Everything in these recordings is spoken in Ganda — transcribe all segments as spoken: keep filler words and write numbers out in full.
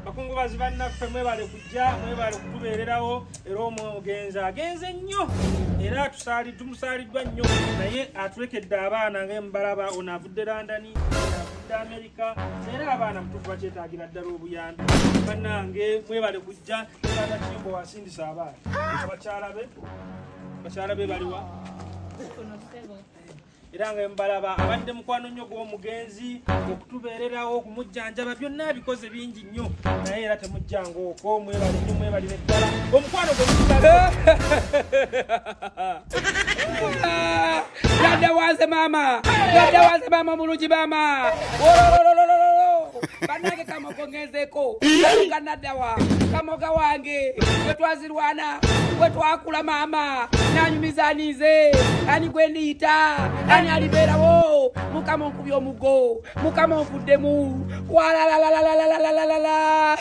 bakungubazi bannaffe mwebale kujja mwebale kutubeererawo era omugenzi agenze nnyo era tusaali tumusaaliddwa nnyo naye atulekedde abaana ng'embalaba ono avudde Londoni avudde Amerika era abaana mutuufu bakyetaagira ddala obuyambi bannange mwebale kujja nebaana Kimbo wasindisa abaana abakyala be bakyala be baliwa era nga embalaba abadde mukwano nnyo gw'omugenzi okutubeererawo okumujjanjaba byonna bikoze bingi nnyo naye era temujjanga okwo mwebale nnyo mwebalire ddala omukwano gwe Dada wanze mama dada wanze mama mulungi mama banange kamoko ngenzeko alunga naddawa kamoga wange wetwazirwana wetwakula mama nanyumizanize ani gwe niyita ani alibeerawo mukama onkubye omugo mukama onfuddemu walalalalalalalalala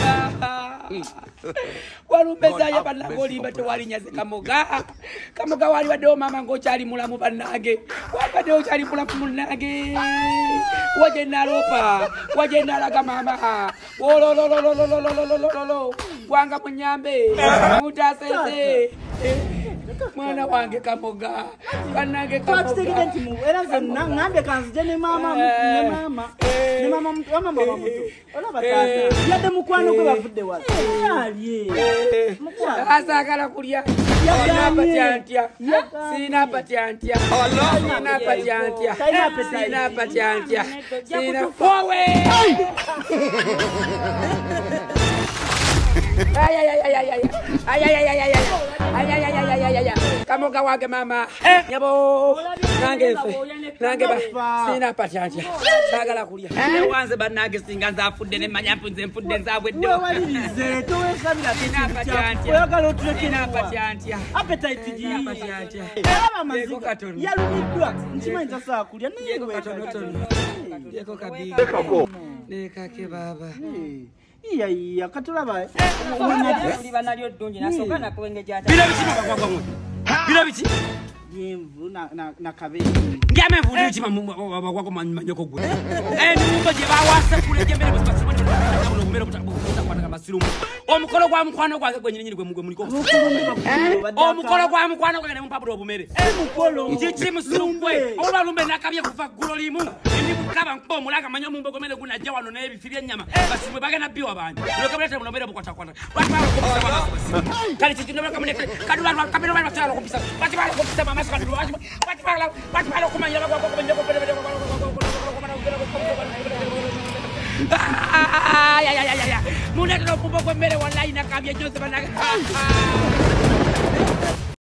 walumbezaye bannange olimba tewalinyaze kamoga kamoga wali baddewo mama ng'okyali mulamu bannange wabaddewo okyali mulamu munnange waje nalopa waje nalaga mama wolololololololololo wanga munyambe mutasese mwana wange kamoga bannange kamoga era nze ngambe kanzije ne mama ne mama ne mama mama mama muto olaba tata yadde mukwano gwe bavudde wala yalye mukwano asagala kulya sina patyantia sina patyantia sina patyantia sina patyantia sina fowe ay ay ay ay ay ay ay ay ay ay ay ay ay ay ay ay kamoga wange mama nyabo nange fe nange ba sina patyantia sagala kulya wanze bannange singa nzafudde ne manya mpunze mfudde nzabwedde walirize towe sabira sina patyantia oyagala otuleke sina patyantia appetite ji patyantia era maziga yalumiddwa nkimanyi tasaa kulya naye yeko katono tono yeko kabiga neka ke baba iya iya katulaba uliba nalyo ddungi nasooka nakwengejaata bila bichi baba kwa bila bichi yemvu na na na kabe ngame mvuli bichi baba kwa manyoko gwe eh nimbo je bawase kule jembele basibwe no kumera kutakwata kama sirumu omukolo kwa mukwano kwa gwe nyinyi gwe mugwe muliko omukolo kwa mukwano kwa ne mpabula obumere mukolo ichi musirumbwe oba lumbe nakabye kuva gulo limu ndi mukaba mpo mulaka manyo mumbo gomele kuna jawa no nebi firia nyama basibwe bagana biwa bandi lokabeleta mulombere bukwata kwata bakaba kopisa kali chichi ndoba kamene kadula kabelo bali batala kopisa bati bali kopisa mama sakadu bati bati bali bati bali kumanya kwa kwa kwa ay ay ay ay muna no kumbo gomele wallahi nakabye nyose banaka